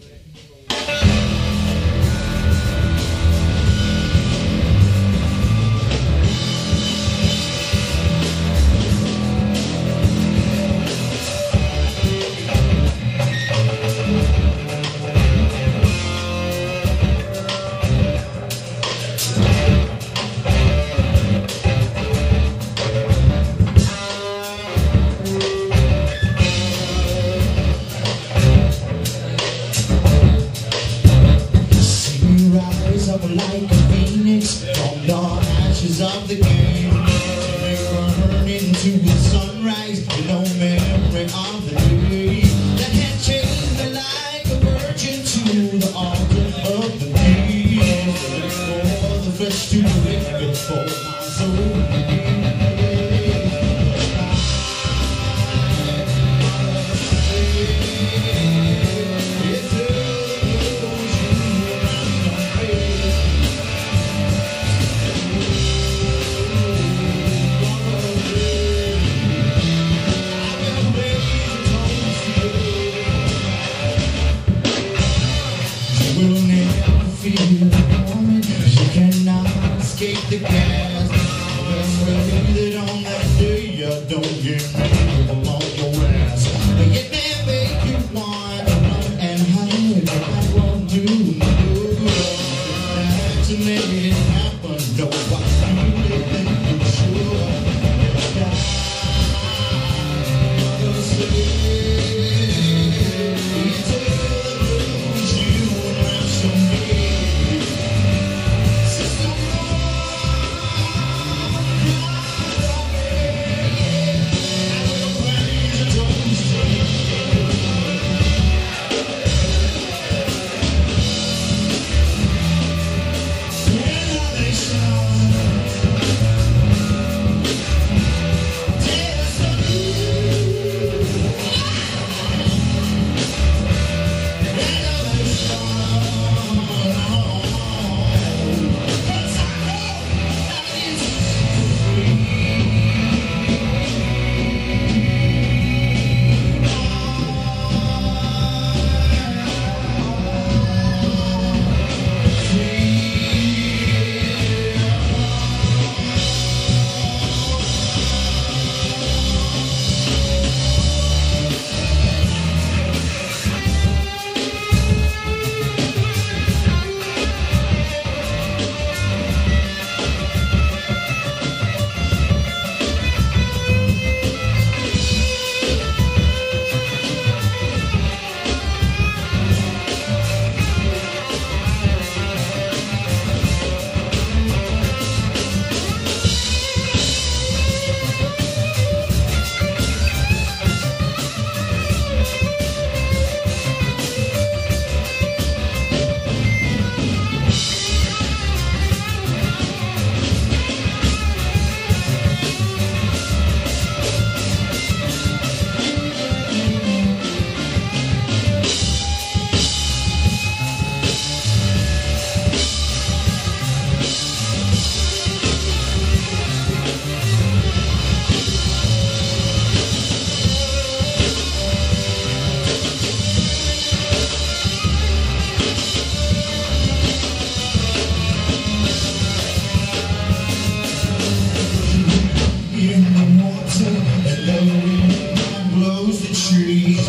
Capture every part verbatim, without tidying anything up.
Up like a phoenix from the ashes of the game, burn into the sunrise, no memory of the day that had changed me like a virgin to the altar of the peace. For the flesh to the wicked, for my soul. You cannot escape the gas. When we leave it on that day, I don't get me along your ass. But it may make you want to run and hide, but I won't do no good. To make it happen, no, I really think you should.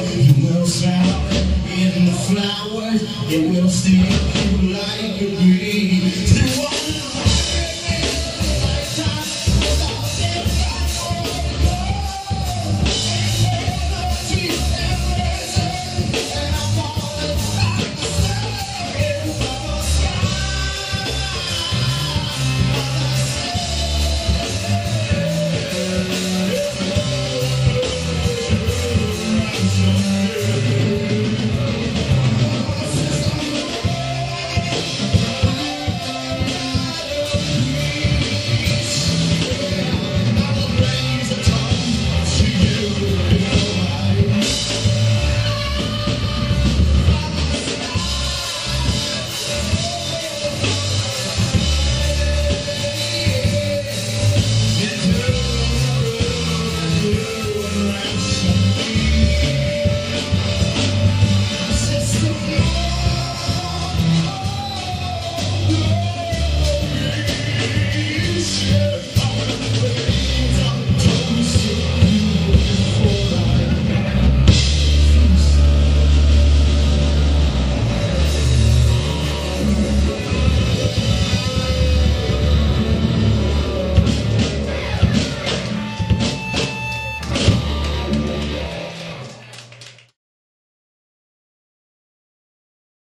It will sting you like a breeze.